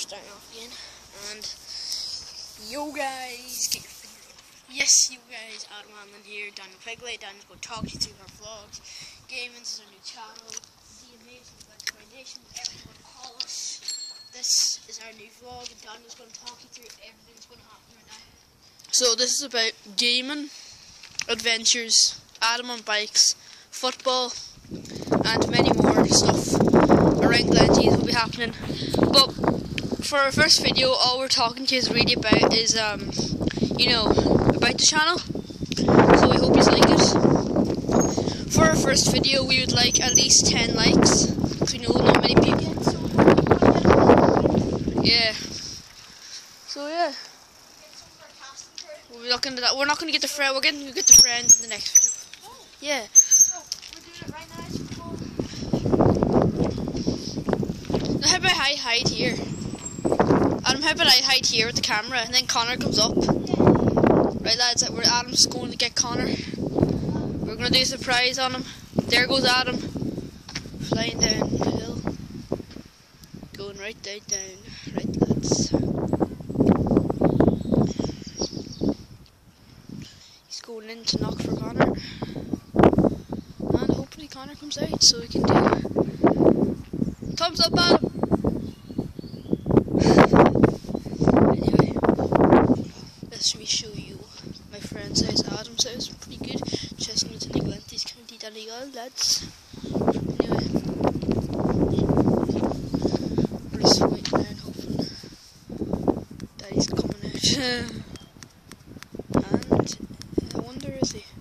starting off again. And yo guys, get your finger up. Yes, you guys, Adam Hanlon here, Daniel Pegley. Daniel's going to talk you through our vlogs. Gaming is our new channel. The amazing recommendation, whatever you want to call us. This is our new vlog, and Daniel's going to talk you through everything that's going to happen right now. So this is about gaming, adventures, Adam on bikes, football, and many more stuff around Glentees will be happening. But for our first video, all we're talking to you is really about is about the channel. So we hope you like it. For our first video, we would like at least 10 likes, because we know not many people. Yeah. So yeah. We'll be looking at that. We're not going to get the friend. We're going to get the friends in the next video. Yeah. We're doing it right now. How about I hide here? Adam, how about I hide here with the camera and then Connor comes up? Right lads, Adam's going to get Connor. We're going to do a surprise on him. There goes Adam. Flying down the hill. Going right down. Right lads. He's going in to knock for Connor. And hopefully Connor comes out so we can do thumbs up Adam! Anyway, let me show you my friend's house, Adam's house. Pretty good. Chestnuts in the Glentees County Donegal, lads. Anyway, we're just waiting there and hoping Daddy's coming out. And I wonder, is he?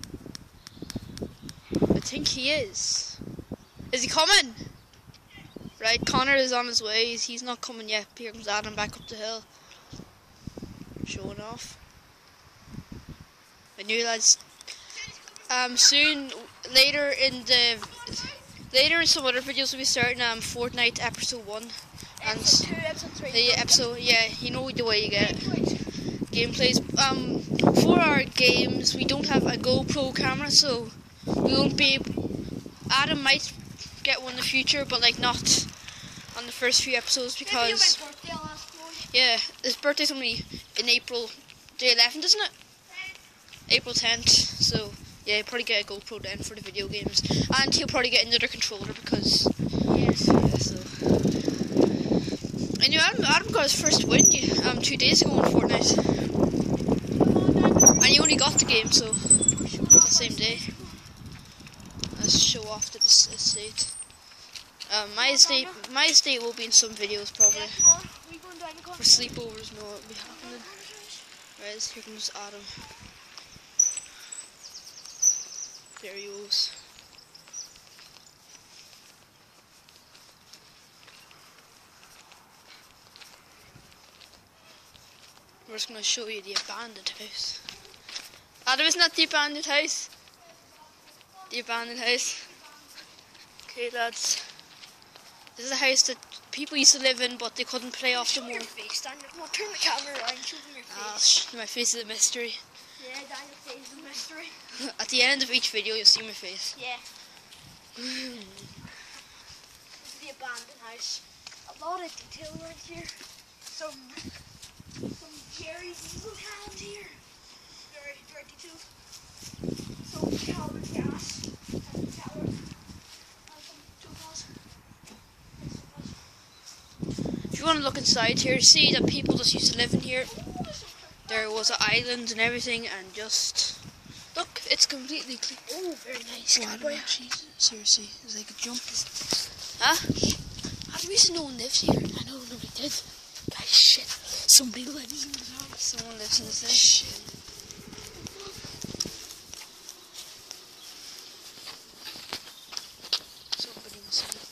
I think he is. Is he coming? Right, Connor is on his way. He's not coming yet. Here comes Adam back up the hill. Showing off. I knew lads. Soon, later in some other videos we'll be starting Fortnite episode 1 and episode 2, episode 3. Episode, yeah, you know the way you get gameplays. For our games, we don't have a GoPro camera, so we won't be. Adam might get one in the future, but like not on the first few episodes because his birthday's only in April the 11th, isn't it? April 10th. So yeah, he'll probably get a GoPro then for the video games, and he'll probably get another controller because so. And Adam got his first win 2 days ago on Fortnite, and he only got the game so the same day. Let's show off to the estate. My estate will be in some videos probably. For sleepovers, no, it'll be happening. Right, here comes Adam. There he goes. We're just going to show you the abandoned house. Adam, isn't that the abandoned house? The abandoned house. Okay lads, this is a house that people used to live in but they couldn't play off the more. Your face, Daniel. Come on, turn the camera around, show them your face. My face is a mystery. Yeah, Daniel's face is a mystery. At the end of each video you'll see my face. Yeah. This is the abandoned house. A lot of detail right here. Some Jerry's Eagle cans here. Very detailed. Some Calvin gas. And tower. And some tools. If you want to look inside here, see that people just used to live in here. There was an island and everything, and just look, it's completely clean. Oh, very nice. Oh, Jesus, seriously, it's like a jump. How do we say no one lives here? I know nobody did. Guys, shit. Somebody lives in this house. Someone lives in this house. Shit. Somebody must live.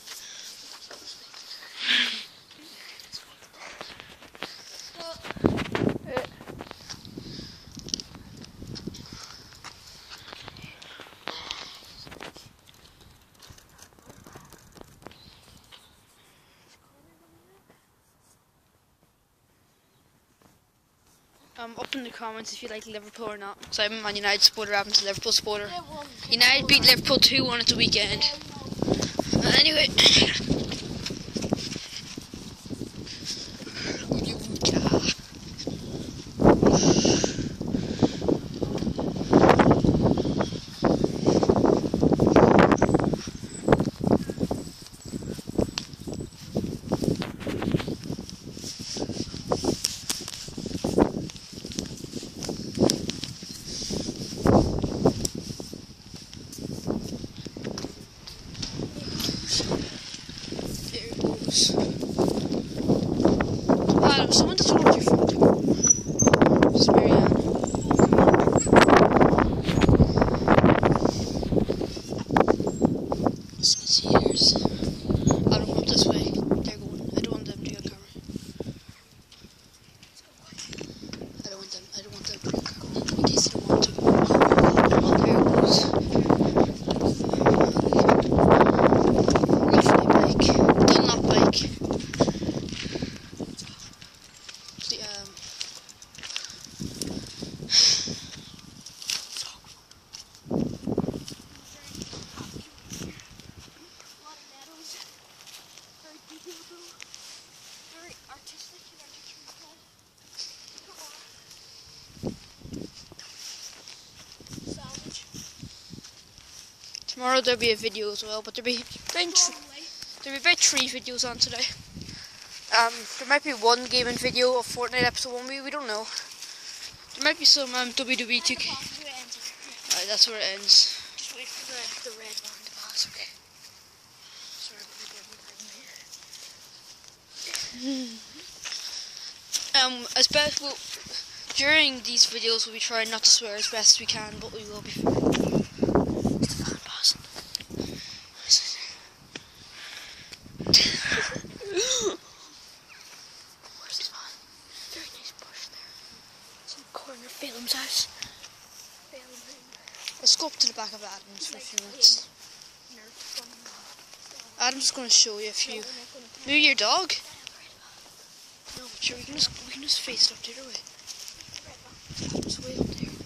Up in the comments if you like Liverpool or not. So I'm a Man United supporter, Adam's a Liverpool supporter. United beat Liverpool 2-1 at the weekend. Anyway, Adam, someone to talk to your phone to. It's Marianne. It's ears. Adam, come this way. They're going. I don't want them to be on camera. I don't want them to be on camera. In case they don't want to. Oh, there it goes. Roughly bike. Dunlop bike. The, Very artistic in our picture. Salvage. Tomorrow there'll be a video as well, but there'll be about 3 videos on today. There might be one gaming video of Fortnite episode 1, we don't know. There might be some WWE 2K. Alright, that's where it ends. Just wait for the red band to pass, okay? Sorry about As best during these videos we'll be trying not to swear as best as we can, but we will be. It's the fan passing. Where's the fan? Very nice bush there. It's in the corner of Balaam's house. Let's go up to the back of Adam's for a few minutes. Adam's going to show you a few. Maybe your dog? No, but sure, we can just face it up the other way. Adam's way up there.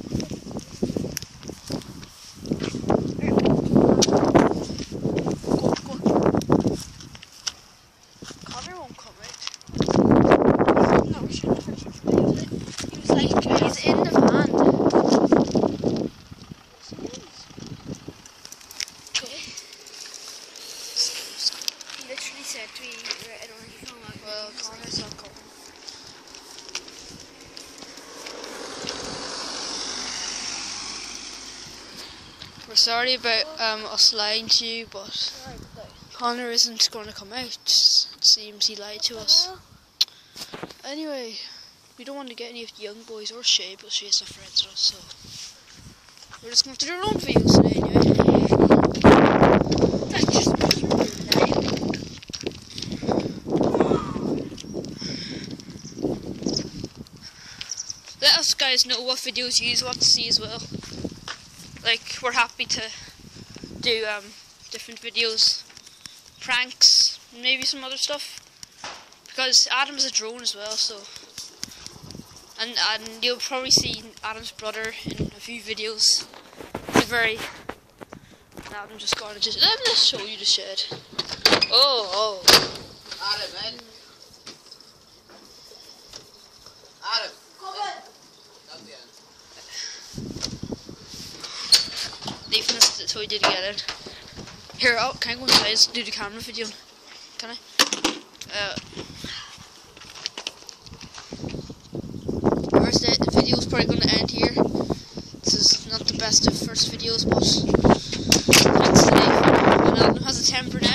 Go. Connor won't come, right? No, we shouldn't have. He was like, He's in the van. he literally said to me, I don't know if you know that. Well, Connor's not coming. We're sorry about us lying to you, but Connor isn't going to come out. It seems he lied to us. Anyway, we don't want to get any of the young boys or Shay, but Shay's not friends with us, so we're just going to do our own videos today anyway. That's just what you're doing today. Let us guys know what videos you want to see as well. Like, we're happy to do different videos, pranks, maybe some other stuff. Because Adam's a drone as well, so and you'll probably see Adam's brother in a few videos. It's and Adam just got to let me just show you the shed. Oh. Adam, man. Adam. Come on. Not the end. Leaving us so we did get it. Here, can I go inside and do the camera video? Can I? The video's probably going to end here. This is not the best of first videos, but thanks today. And Adam has a temper now.